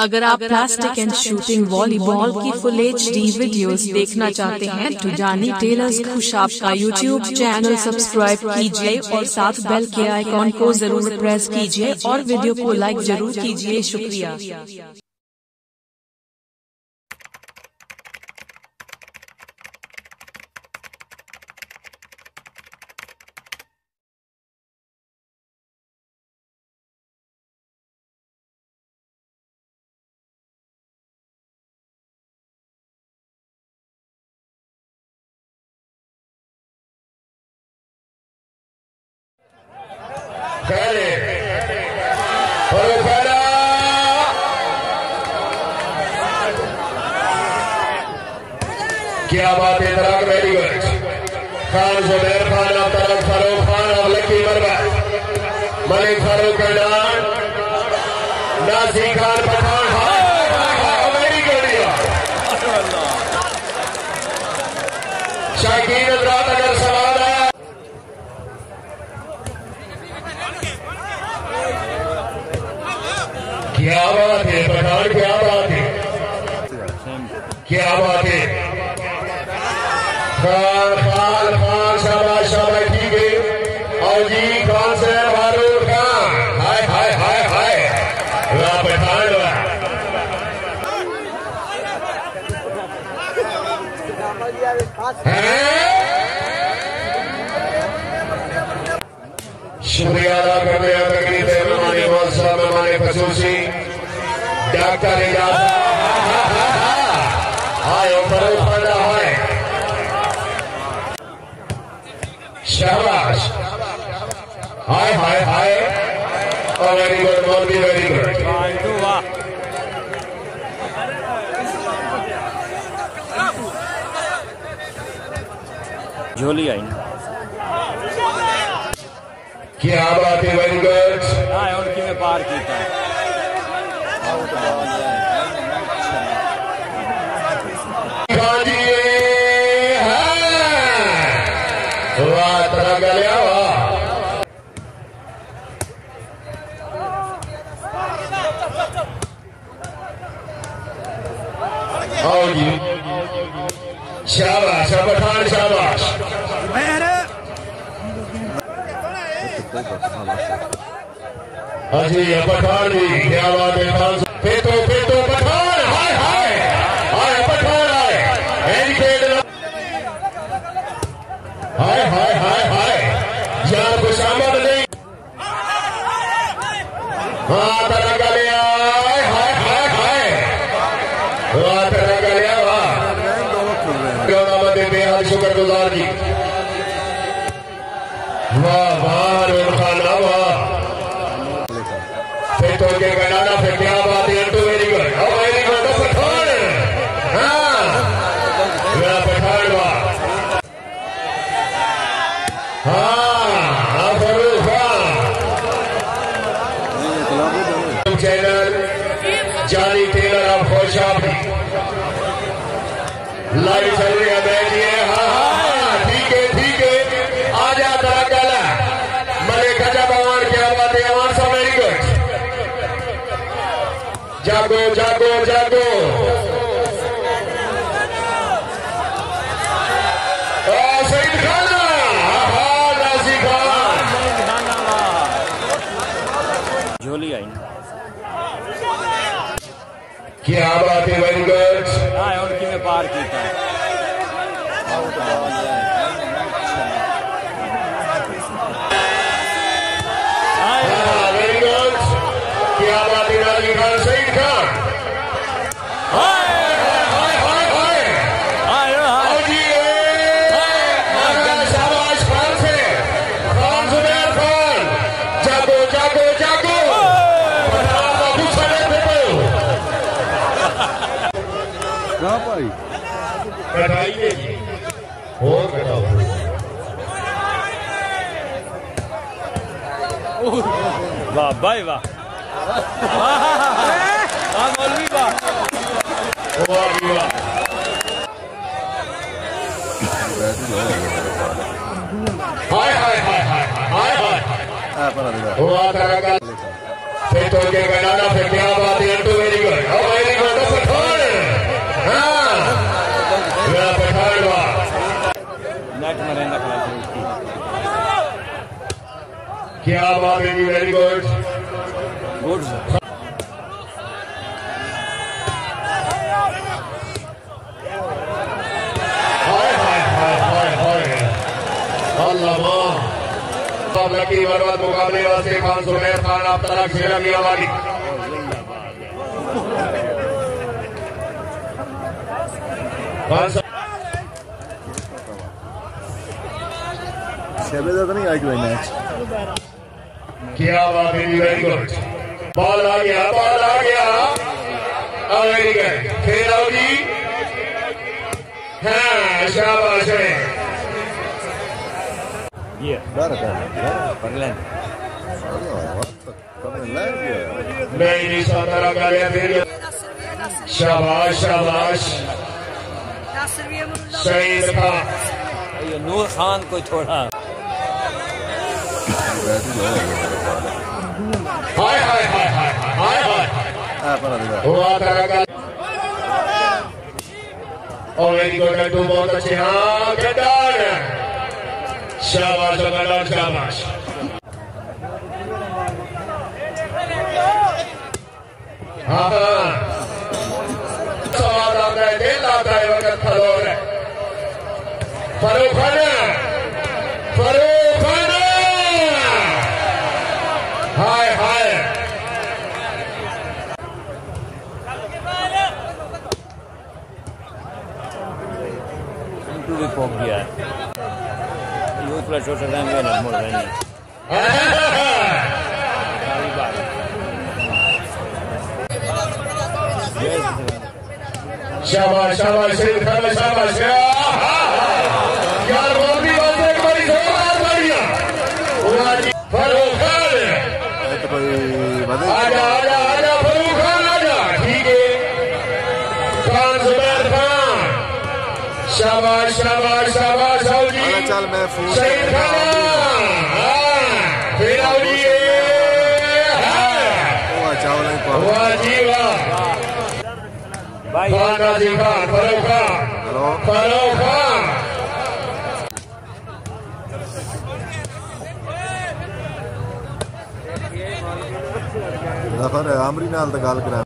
अगर आप plastic and shooting volleyball की फुल HD वीडियोस देखना चाहते हैं तो जानी टेलर्स खुशाब का यूट्यूब चैनल सब्सक्राइब कीजिए और साथ बेल के आइकॉन को जरूर प्रेस कीजिए और वीडियो को लाइक जरूर कीजिए। शुक्रिया। क्या बात है तराक, वेरी गुड। खान जुबैर खान अब तरफ फारूक खान अब लकी मरवा मलिक फारूक कैडान नाजी खान पठान वेरी गुड। शाकीन हजरात अगर सवाल आया क्या बात है पठान, क्या बात है, क्या बात है। खान खान खान शाबाश शाबाश, ठीक है। और जी खान से फारूक खान, हाय हाय हाय हाय, वाह पठान वाह। शुक्रिया अदा करते हैं तकरीब मेहमानी मौसम मेहमानी खसूसी डॉक्टर इजाज़त आयो फरूक खान हाय शाबाश, हाय हाय हाय, और वेरी गुड मौलवी, वेरी गुड। झोली आई क्या बात है, वेरी गुड। उनकी में पार किया वाह तरह गलिया वाह। आओ जी शाबाश पठान शाबाश। अजी पठान जी क्या बात है, खान पेटो पेटो पठान, हाय हाय हाय पठान आए हाय हाय हाय हाय, यार खुशामद नहीं। हाँ तरह गलिया, हाय हाय हाय, वाह तरह गलिया वाह। क्यों ना मत बेहद शुक्रगुजार जी, वाह वाह रोन खाना वाह। फिर तो के बनाना फिर क्या बात है, तो very good, very good Pathan, हाँ वाह पठान वाह। हाँ फरूक चैनल जानी टेलर अब खुशाब लाइव चल रही है मैच ये। हाँ हाँ ठीक है ठीक है, आ जा तरह गला मलिक खजा भगवान, क्या बात है अमान सा, वेरी गुड। जागो जागो जागो, सईद खाना, हाँ नाजी खान, झोली आई क्या बात है, वेरी गुड। उनकी में पार किया वेरी गुड, क्या बात है नाजी खान, सईद खान, शाबाश खान से खान जुबैर खान, जागो जागो जागो, बाबू छड़े पे कटाइए और कटाओ। वाह भाई वाह, मौलवी वाह, वाह हाय हाय हाय हाय हाय हाय, हुआ तरह का फिर तो के बनाना फिर क्या बात है, तो वेरी गुड। क्या बात है जी, वेरी गुड गुड लकी बर्बाद मुकाबले वास्ते खान सुमेर खान आप तलाक शेरा की आबादी तो नहीं आई कोई मैच। क्या बात है, वेरी गुड बॉल आ गया वेरी गुड खेल आओ जी। हाँ शाबाश है ये परलेन नहीं सातारा का लिया फिर शाबाश शहीद खान ये नूर खान कोई थोड़ा हाय हुआ तरह का और वेरी गुड टू बहुत अच्छे। हाँ गड्डान शाबाश शाबाश हाँ सवाल आता है दिल आता है वक्त खलोर है फरूख हाय भी पोक दिया है यूथ प्लस छोटा रहेंगे ना मोड़ रहेंगे शाबाश शाबाश यार वो भी बात एक बारी जोरदार बढ़िया फरूख खान आजा फरूख खान आजा ठीक है खान जुबैर खान शाबाश जी चल मैं शहीद खान फिर आओलिए वाह जी वाह खान राजी खान फरूख खान आमरी नाल तो गल करा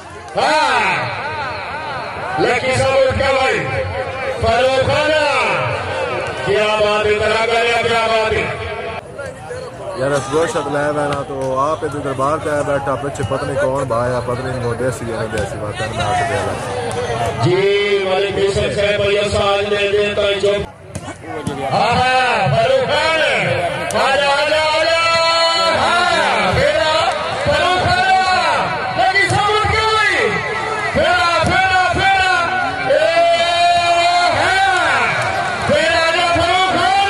लकी साहब क्या भाई फरूख खान क्या बात है क्या बात है यार गोशत ले बैना तो आप इधर दरबार पे बैठा पीछे पता नहीं कौन भाया पता नहीं देसी है देसी बात है मैं आपसे दे जी मालिक बेशक साहब भैया साज दे देता जो हां फरूख खान आजा फेरा फरूख खान लगी समझ के भाई फेरा ए है फेरा जा फरूख खान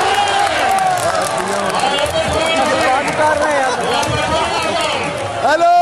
हेलो